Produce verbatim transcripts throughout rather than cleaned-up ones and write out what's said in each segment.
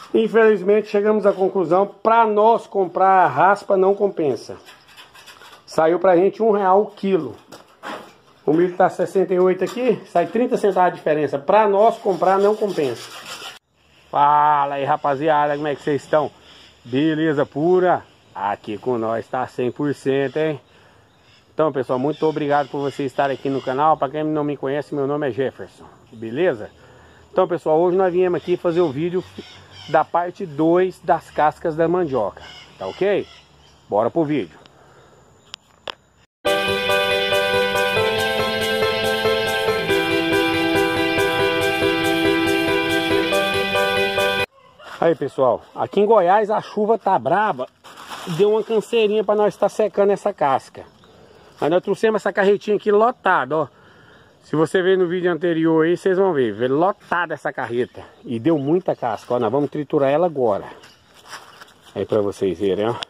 Infelizmente chegamos à conclusão, para nós comprar a raspa não compensa. Saiu pra gente um real o quilo. O milho tá sessenta e oito aqui, sai trinta centavos de diferença. Para nós comprar não compensa. Fala aí, rapaziada, como é que vocês estão? Beleza pura? Aqui com nós tá cem por cento, hein? Então, pessoal, muito obrigado por vocês estarem aqui no canal. Para quem não me conhece, meu nome é Jefferson, beleza? Então, pessoal, hoje nós viemos aqui fazer o vídeo da parte dois das cascas da mandioca, tá ok? Bora pro vídeo. Aí, pessoal, aqui em Goiás a chuva tá braba, deu uma canseirinha para nós estar secando essa casca. Aí nós trouxemos essa carretinha aqui lotada, ó. Se você ver no vídeo anterior aí, vocês vão ver, ver lotada essa carreta. E deu muita casca, ó, nós vamos triturar ela agora. Aí pra vocês verem, ó.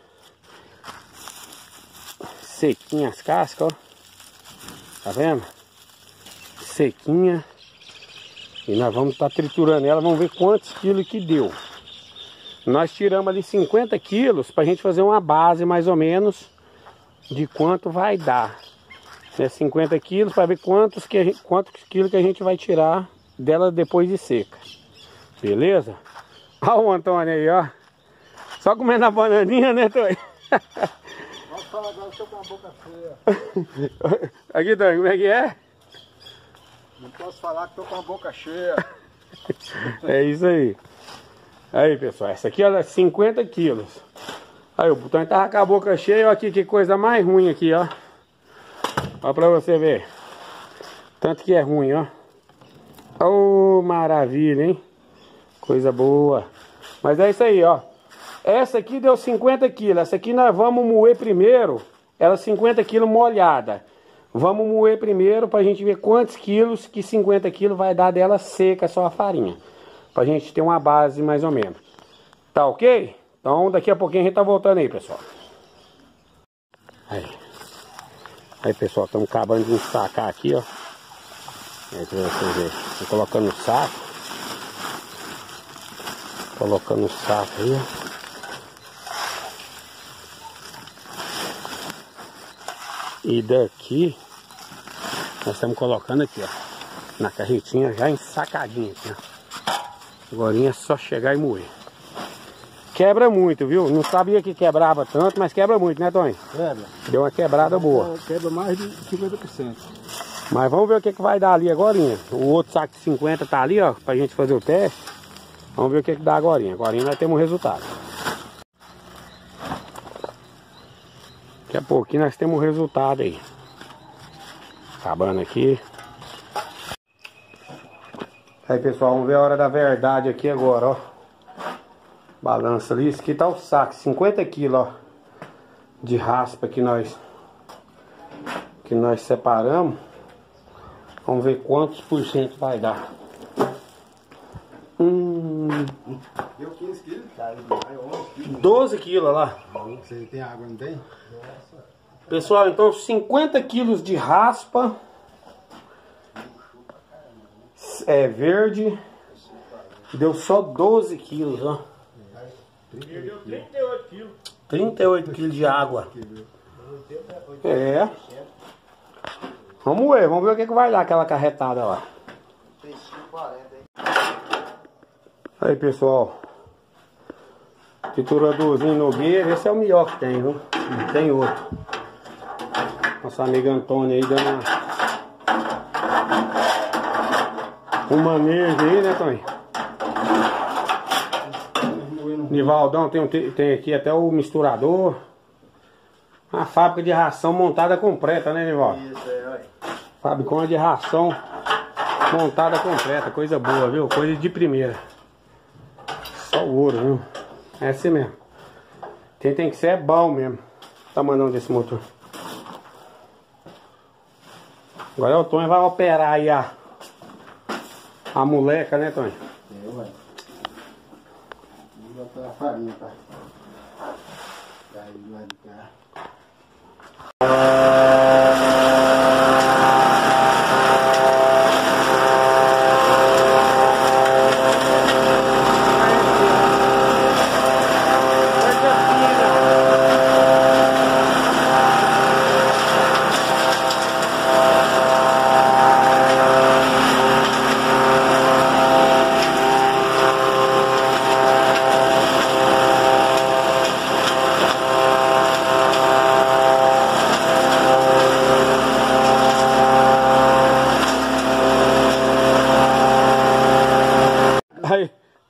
Sequinha as cascas, ó. Tá vendo? Sequinha. E nós vamos estar tá triturando ela, vamos ver quantos quilos que deu. Nós tiramos ali cinquenta quilos pra gente fazer uma base mais ou menos de quanto vai dar. É cinquenta quilos para ver quantos, que a gente, quantos quilos que a gente vai tirar dela depois de seca. Beleza? Olha o Antônio aí, ó. Só comendo a bananinha, né, Tony? Posso falar agora que eu tô com a boca cheia. Aqui, Tony, como é que é? Não posso falar que tô com a boca cheia. É isso aí. Aí, pessoal, essa aqui é cinquenta quilos. Aí, o Tony tava com a boca cheia. Olha aqui que coisa mais ruim aqui, ó. Ó pra você ver. Tanto que é ruim, ó. Oh, maravilha, hein? Coisa boa. Mas é isso aí, ó. Essa aqui deu cinquenta quilos. Essa aqui nós vamos moer primeiro. Ela cinquenta quilos molhada. Vamos moer primeiro pra gente ver quantos quilos que cinquenta quilos vai dar dela seca, só a farinha. Pra gente ter uma base mais ou menos. Tá ok? Então daqui a pouquinho a gente tá voltando aí, pessoal. Aí. Aí, pessoal, estamos acabando de ensacar aqui, ó. Aí pra vocês verem. Tô colocando o saco. Colocando o saco aí, ó. E daqui nós estamos colocando aqui, ó. Na carretinha já ensacadinha aqui, ó. Agora é só chegar e moer. Quebra muito, viu? Não sabia que quebrava tanto, mas quebra muito, né, Tony? Quebra. Deu uma quebrada boa. Quebra mais de cinquenta por cento. Mas vamos ver o que, que vai dar ali agora. O outro saco de cinquenta tá ali, ó, pra gente fazer o teste. Vamos ver o que, que dá agora. Agora nós temos um resultado. Daqui a pouquinho nós temos um resultado aí. Acabando aqui. Aí, pessoal, vamos ver a hora da verdade aqui agora, ó. Balança ali, isso aqui tá o saco, cinquenta quilos, ó, de raspa que nós que nós separamos. Vamos ver quantos por cento vai dar. Hum, Deu quinze quilos? doze quilos lá. Você tem água, não tem? Pessoal, então cinquenta quilos de raspa é verde. Deu só doze quilos, ó. Deu trinta e oito quilos. trinta e oito quilos de água. É. Vamos ver, vamos ver o que, que vai dar aquela carretada lá. Aí, pessoal. Trituradorzinho Nogueira, esse é o melhor que tem, viu? Não tem outro. Nossa amiga Antônia aí dando uma... um manejo aí, né, Tony? Nivaldão tem, tem aqui até o misturador. Uma fábrica de ração montada completa, né, Nivaldo? Isso aí, olha. Fábrica de ração montada completa. Coisa boa, viu? Coisa de primeira. Só ouro, viu? É assim mesmo. Quem tem que ser é bom mesmo. O tamanho desse motor. Agora o Tony vai operar aí a, a moleca, né, Tony? É, ué. Vou botar a farinha, tá? Aí, do lado de cá.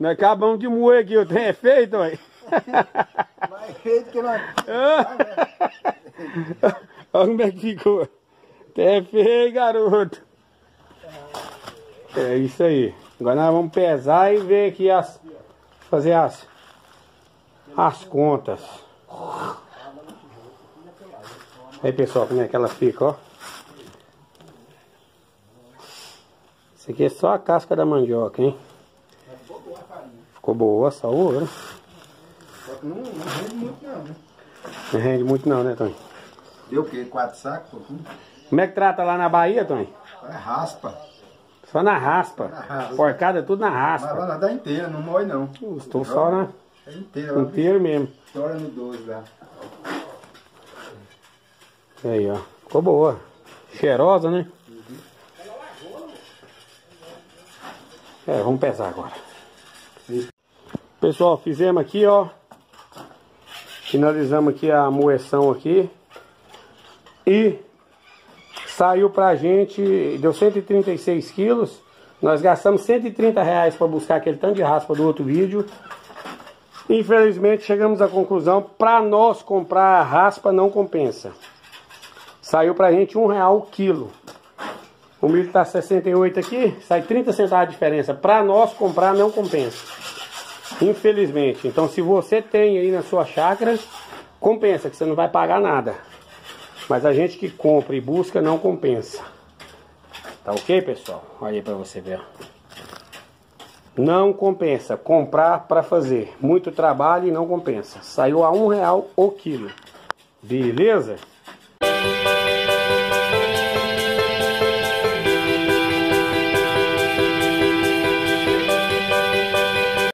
nós acabamos de moer aqui, o trem é feito, ué. Mais feito que nós. Olha como é que ficou. É feio, garoto. É isso aí. Agora nós vamos pesar e ver aqui as... Fazer as... As contas. Aí, pessoal, como é que ela fica, ó. Isso aqui é só a casca da mandioca, hein. Ficou boa, saúde, né? Não, não rende muito não, né? Não rende muito não, né, Tony? Deu o quê? Quatro sacos? Pouquinho? Como é que trata lá na Bahia, Tony? É raspa. Só na raspa. Na raspa. Porcada tudo na Mas raspa. lá dá inteira, não mói não. Estou só na... É inteira. Lá Inteiro mesmo. estoura no doze lá. Aí, ó. Ficou boa. Cheirosa, né? É, vamos pesar agora. Pessoal, fizemos aqui, ó. Finalizamos aqui a moeção aqui. E saiu pra gente, deu cento e trinta e seis quilos. Nós gastamos cento e trinta reais para buscar aquele tanto de raspa do outro vídeo. Infelizmente chegamos à conclusão, para nós comprar a raspa não compensa. Saiu pra gente um real o quilo. O milho tá sessenta e oito aqui, sai trinta centavos de diferença. Para nós comprar não compensa. Infelizmente. Então se você tem aí na sua chácara, compensa, que você não vai pagar nada. Mas a gente que compra e busca não compensa. Tá ok, pessoal? Olha aí pra você ver. Não compensa comprar para fazer. Muito trabalho e não compensa. Saiu a um real o quilo. Beleza?